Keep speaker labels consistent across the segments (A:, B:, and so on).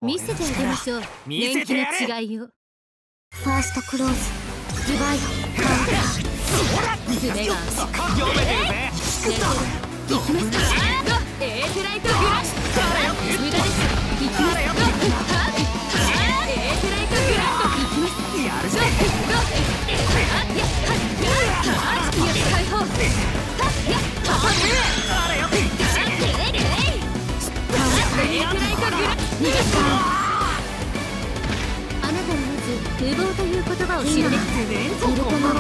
A: 見せてあげましょう。年季の違いを。
B: ファーストクローズ、ディバイド、カウンター。
A: 爪が読めてるぜ。行きますか。エーテライトグラッシュ。無駄です。行きます。エーテライトグラッシュ。行きます。やるぞ。解放。あなたはまず無謀という言葉を知るべき。
B: イルトナ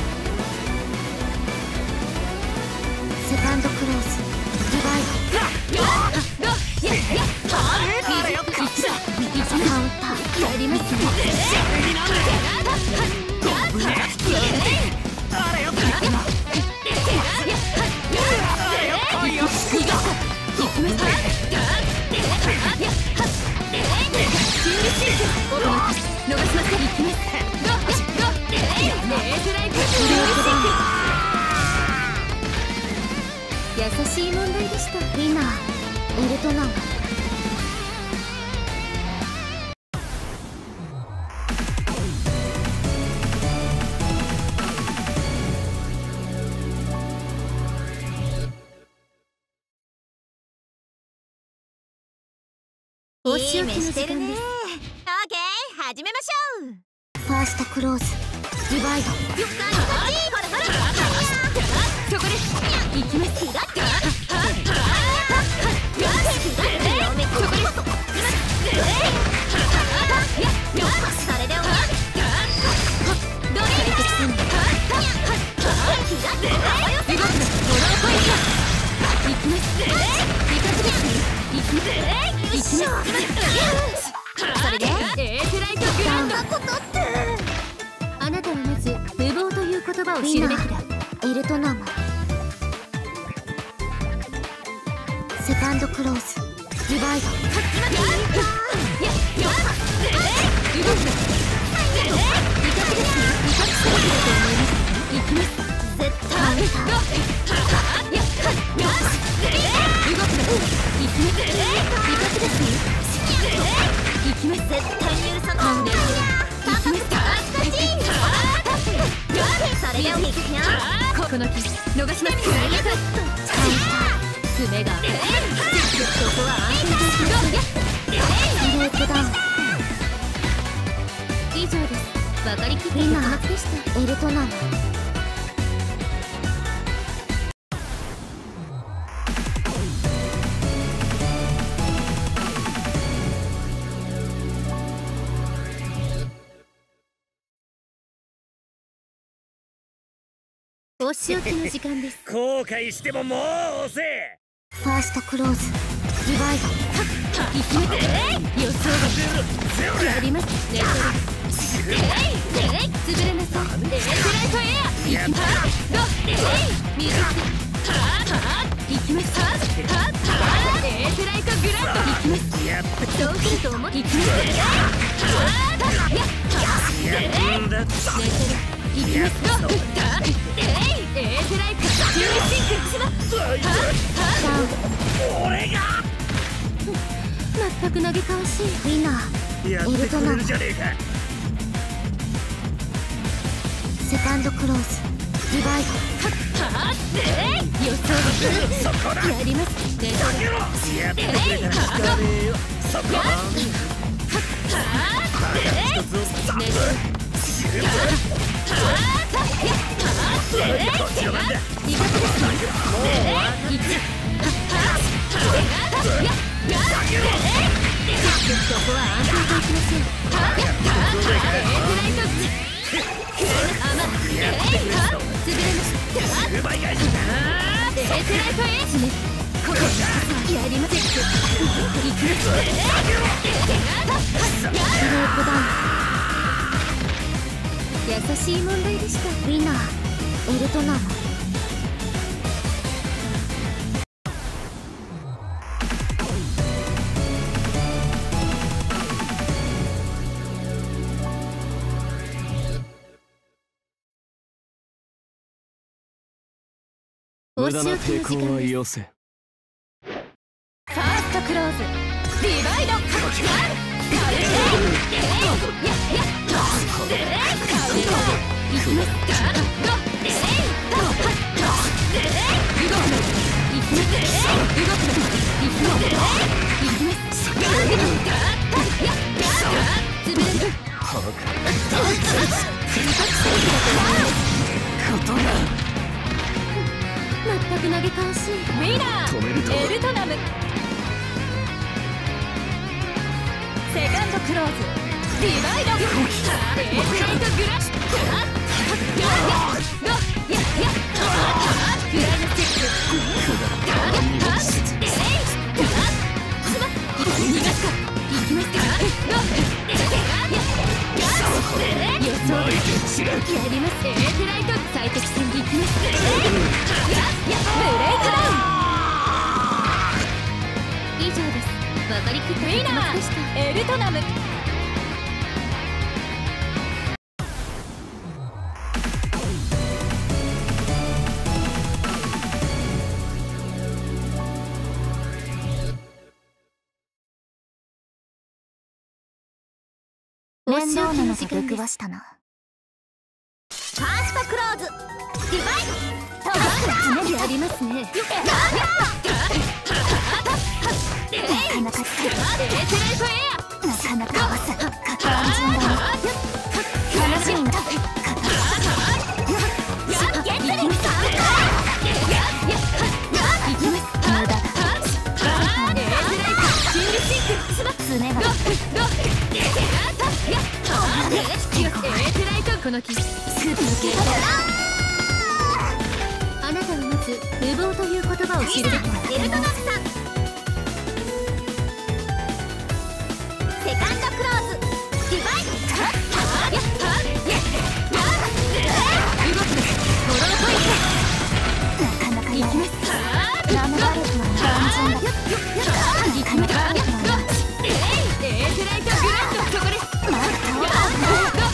B: セカンドクローズ、ディバイド。カウンター。
A: やりますね。優しい問題でした。
B: ウィナー、エルトナン。
A: お仕置きの時間です。
C: オーケー、始めましょう。
B: ファーストクローズ、ディバイド。
A: そこです。行きます。
C: それで終わり。
A: どうやってすんの。行きます。それでエーテライトグランド。あなたはまず無謀という言葉を知るべきだ。
B: エルトナム。セカンドクローズ、ディバイド。
A: このキス逃します。爪がそこは安全です。以上です。分かりきっていたはずでした。
B: エルトナム。
A: お仕置きの時間です。
D: 後悔してももう遅え。
B: ファーストクローズ、ディバイド。
A: 行きます。予想がやります。レート潰れなさい。エーテライトエア。行きます。水行きます。エーテライトグランド。行きます。そうすると思って行きます。行きます。エーテライトシンクします。
D: 俺が
A: 全く嘆かわしい。
B: ウィナー、
D: やってくれるじゃねえか。
B: セカンドクローズ、ディバイド。
A: 予想
D: そこだ。
A: やります。
D: やってくれたら使わねえよ。そこだ。
A: 優しい問題でした。
B: ウィナー、エルトナム。
A: 無駄な抵抗はよせ。ファーストクローズ、 ディバイド全く投げ返し。ウィナーエルトナム。セカンドクローズディバイドエースライトグラッシュグライナチェック逃がすか行きますか予想やりますエーテライト最適戦で行きますブレイクダウン以上です。分かりきった結末でした。エルトナム
B: 面倒なのと出くわしたな。
C: ファーストクローズディバイド
A: やりますね。
B: なかなかなかなかわすか肝心だな。話になる無駄だ。
A: この気あなたの持つ無謀という言葉を知るべきは
C: エルトナムさん。セカンドクローズディバイド
B: なかなかやりますラムバレットは肝心だ。なかなかやります
A: エーテライトグランドそこです。
B: まだ倒れた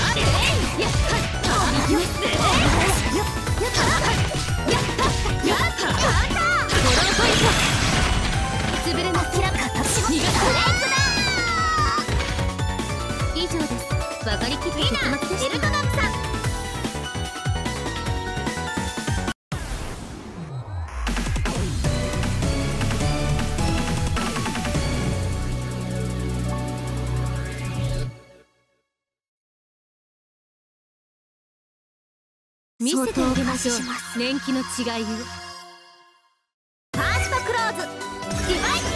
A: 以上です。分かりきった結末でした。
C: エルトナムさん。
A: 見せてあげましょう。年季の違いを。
C: ファーストクローズディバイド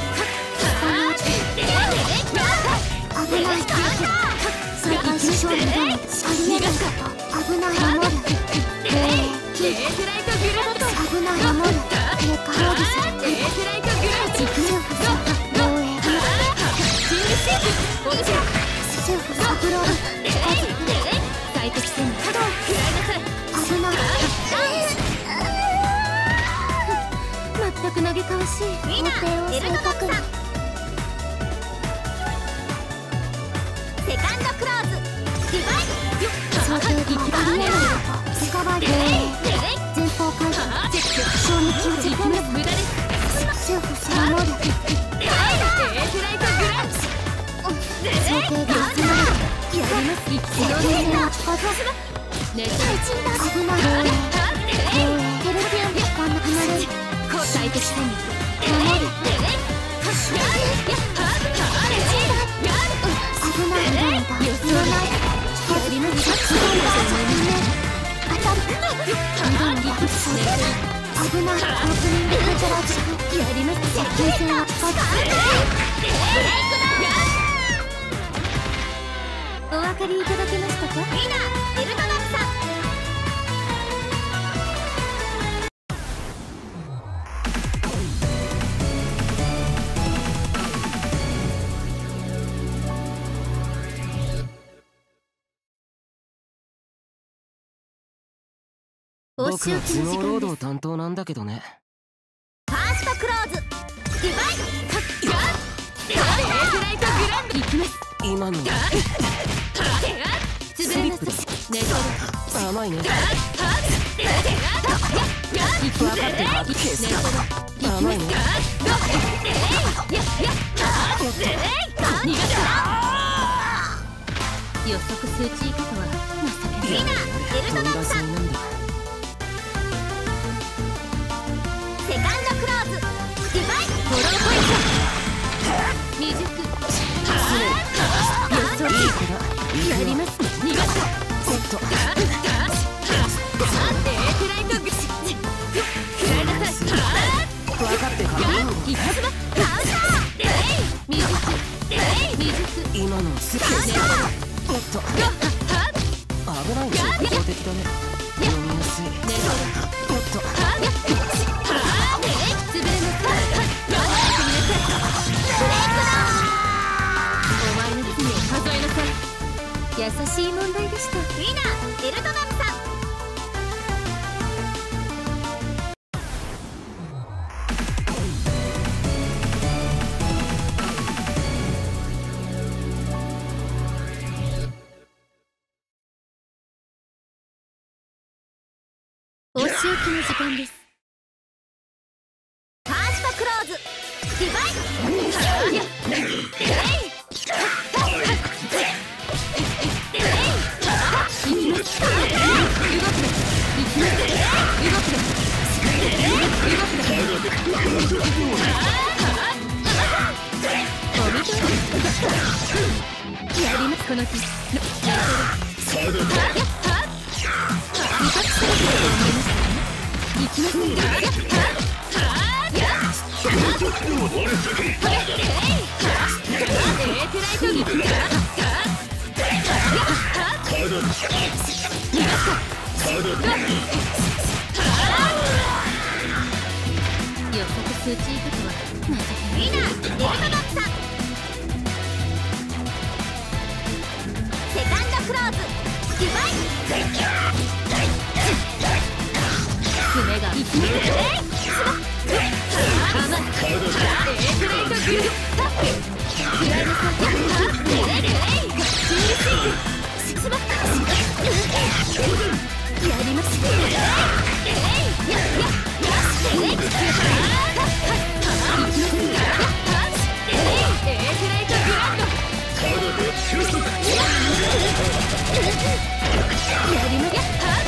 B: 危ない再開し勝利だ。ありえない危ない守る
A: エーテライトグランド
B: 危ない守るレカロードさん
A: エーテライトグランド
B: セーフ防衛
A: シングシェイクオブシェ
B: セーフサブロード
A: 最適戦に角を食らいなさい。
B: 危ない
A: 全く投げかわしい。
C: ウィナーエルトナムさん。セカンドクローズディバイ
B: 想定がありえないスカバー前方回避
A: チェック
B: 衝撃を自分で
A: 無駄です。
B: セーフ守る
A: エーテライトグランド
B: 想定が集まる
A: やります。一気
B: 想定が近づく
A: ネット
B: 危ないテレピアンでこんな離れる
A: 最適戦に
B: 守る危ない危ないだ言わない
A: やります。
B: 当たる危ないオープニングカチャラチ
A: やります。
B: 接近戦は近づく
A: お分かりいただけましたか。
C: ウィナーエルトナムさん。
A: お
E: 僕は頭脳労働担当なんだけどね。
C: ファーストクローズディバイド
A: エーテライトグランド行きます。
E: 今の
A: 潰れなさい。ネット
E: 甘いね。
A: 分かってる。
E: ケースだ。甘いね。
A: 逃がした予測数値以下とは情けない。
C: ウィナーエルトナムさん。セカンドクローズディバイ
A: フォローポイント未熟予想やります。逃がしたセットエーテライトグシ食らいなさい。
E: 分かってか
A: イカズマカウンター未熟
E: 今のすぐねおっと危ないね。標的だね。読みやすい。おっと
A: 潰れなさい。お前の罪を数えなさい。優しい問題でした。
C: ウィナーエルトナムさん。
A: お仕置きの時間です。
C: ファーストクローズディバ
A: やりますこの日。行きます。エーテライトに予測数値以下とは情けない。
C: ウィナーエルトナムさん。セカンドクローズディバイ
A: 爪が生き抜く。甘いエーテライトグル食らいなさい。やります。エーテライトグランドやります。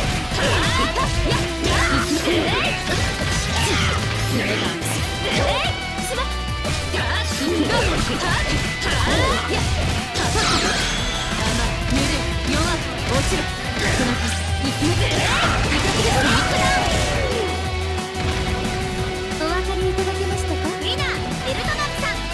A: お分かりいただけましたか。
C: ウィナーエルトナムさん。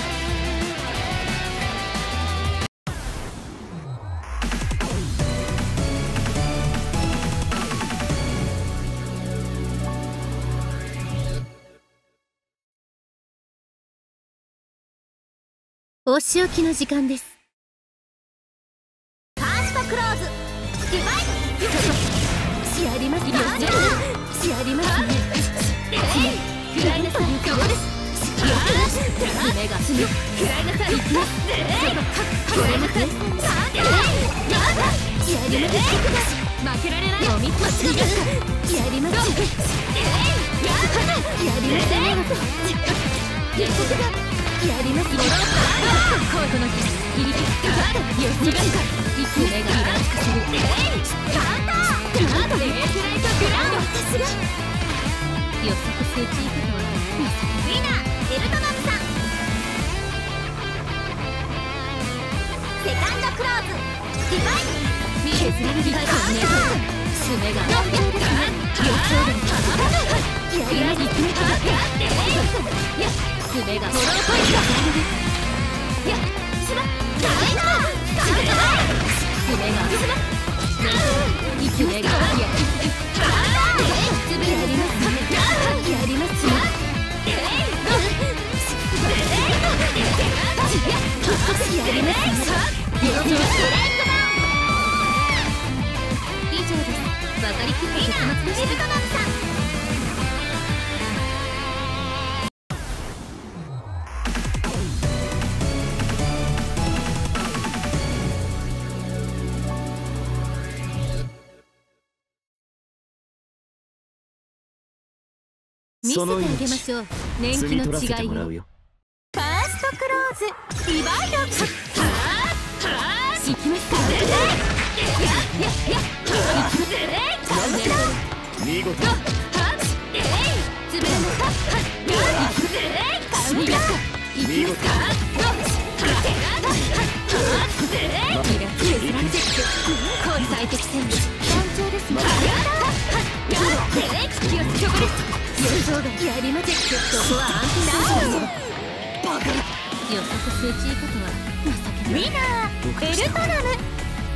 A: お仕置きの時間です。
C: ファーストクローズディバイ
A: やります。やりますね。食らいなさい。ここです。爪が爪食らいなさい。行きます。これなさい。やります。負けられない。おみっとしやります。やります。やります。コートの入り口よしが爪がイラつかせる。エーテライトグランド予測数値以下とは
C: ウィナーエルトナムさん。セカンドクローズディバイ
A: 削れる理解ですね。爪が予想でやり決めた。爪がフォローポイント。爪がやりますね。やりますね。やりますね。以上です。分かりきった結末でした。
C: エルトナムさん。
A: 見せてあげましょう。年季の違いを。
C: ファーストクローズリバイド。
A: 行きますか。
D: 見事
A: つぶれますか。見事最適戦術団長ですね。やりません。そこは安心です。予測数値以下とは情けない。
C: ウィナーエルトナム。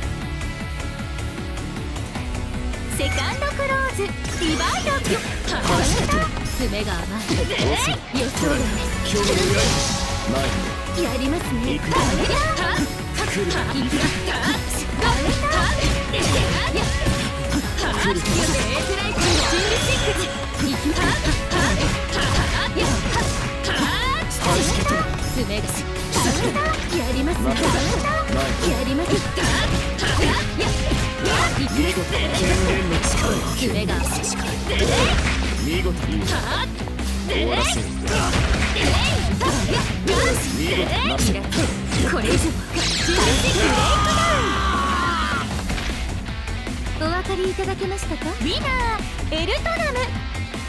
C: セカンドクローズリバイド。
A: 爪が甘い。予想外
D: 今日の裏に
A: やりますね。
D: 行く
A: やりますね。やります
D: 見事天元の力
A: 爪が
D: 見事終わらせる見事な
A: これ以上お分かりいただけましたか。
C: ウィナーエルトナム。